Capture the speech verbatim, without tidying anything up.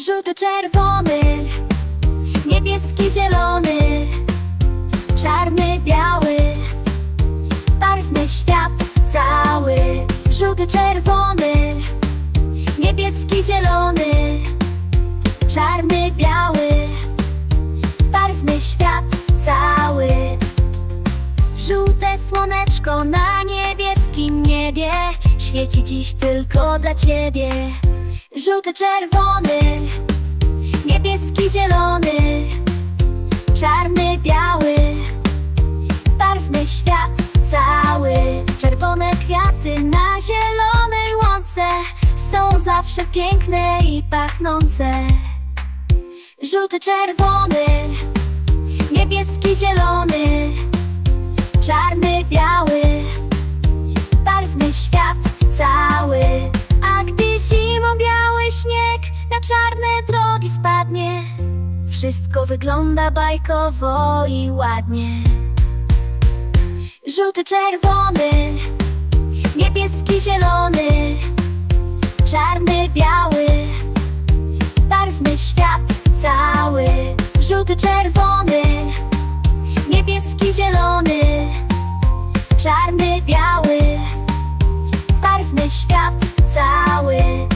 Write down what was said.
Żółty, czerwony, niebieski, zielony, czarny, biały, barwny świat cały. Żółty, czerwony, niebieski, zielony, czarny, biały, barwny świat cały. Żółte słoneczko na niebieskim niebie świeci dziś tylko dla ciebie. Żółty, czerwony, niebieski, zielony, czarny, biały, barwny świat cały. Czerwone kwiaty na zielonej łące są zawsze piękne i pachnące. Żółty, czerwony, niebieski, zielony, czarny, biały, barwny świat cały. A gdy zimą biały śnieg na czarne drogi spadnie, wszystko wygląda bajkowo i ładnie. Żółty, czerwony, niebieski, zielony, czarny, biały, barwny świat cały. Żółty, czerwony, niebieski, zielony, czarny, biały, barwny świat cały.